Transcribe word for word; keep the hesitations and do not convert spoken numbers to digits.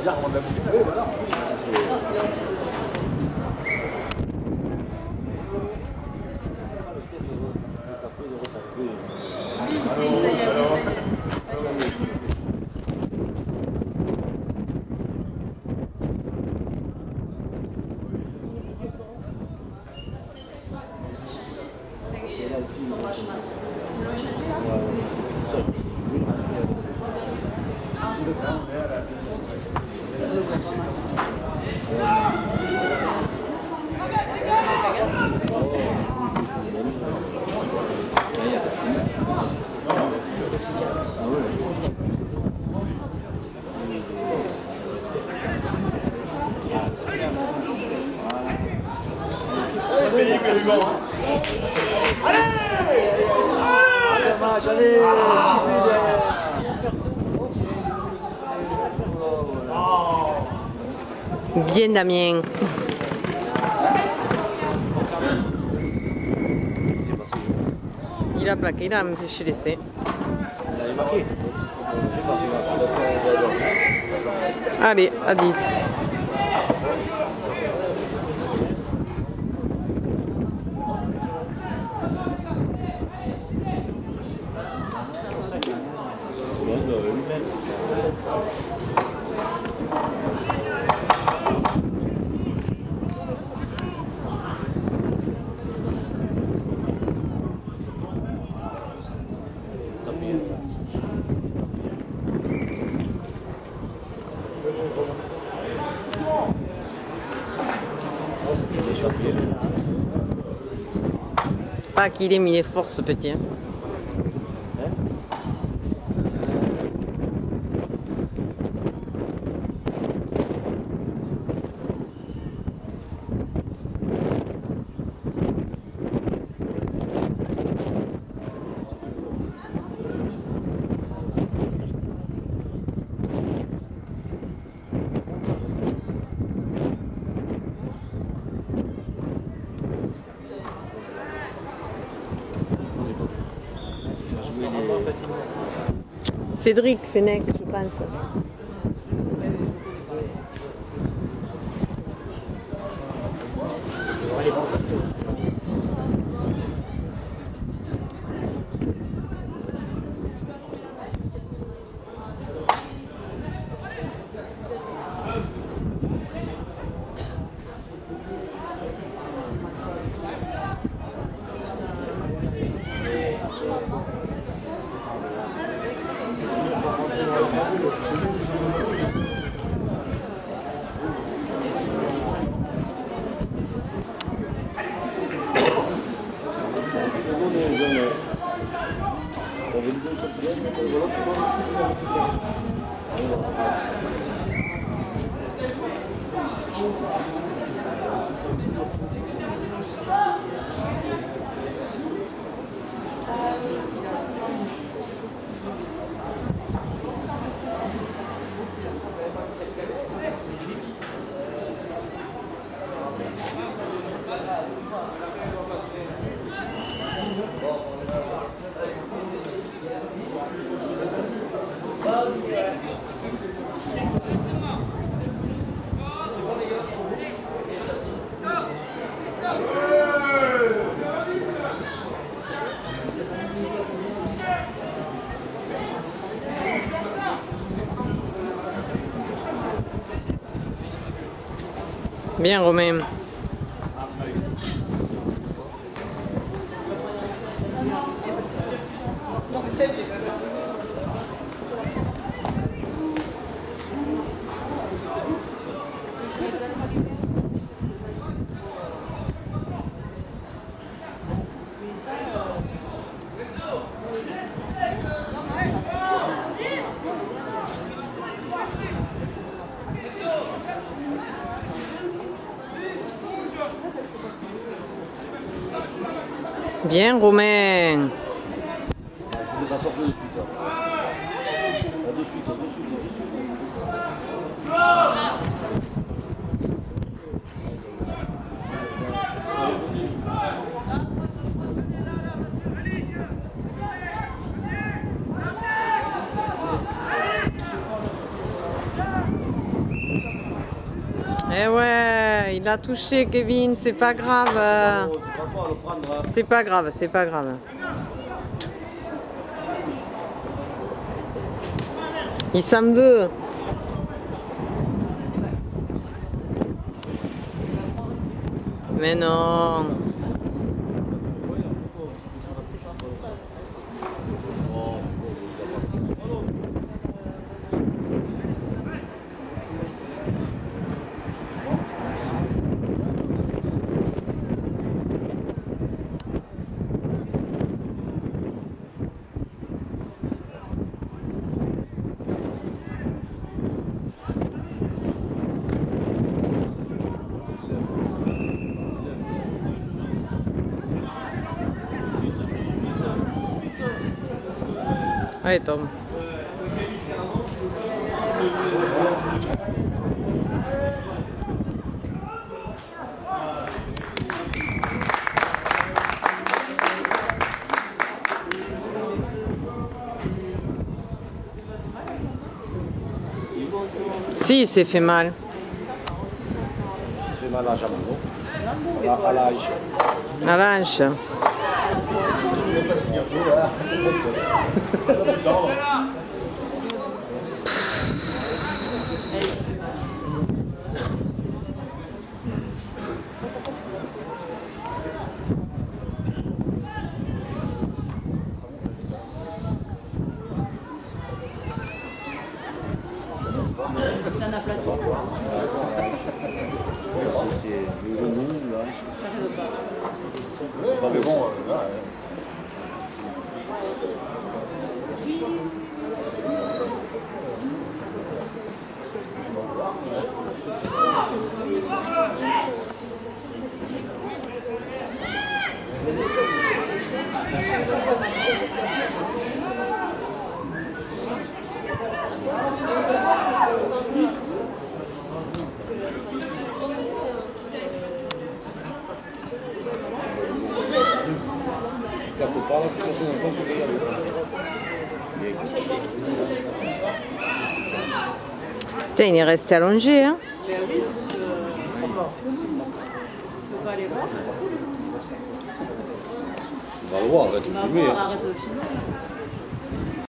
bien rendre la boucle. Oui, voilà. Bien Damien. Il a plaqué, il a empêché l'essai. Allez, à dix. C'est pas qu'il est mis les forces, petit. Hein. Cédric Fenech, je pense. Bien Romain. Bien Romain. Eh ouais, il a touché Kevin, c'est pas grave. C'est pas grave, c'est pas grave. Il s'en veut. Mais non. Allez, Tom. Si, il s'est fait mal. Il fait mal à la jambe, non? À la hanche. À la hanche. C'est un aplatissement. C'est le genou, là. C'est pas mais bon, euh, là. Putain, il est resté allongé, hein. Ben oui, c'est que... On peut pas aller voir. On va le voir, arrête de On va filmer. voir, arrête de filmer.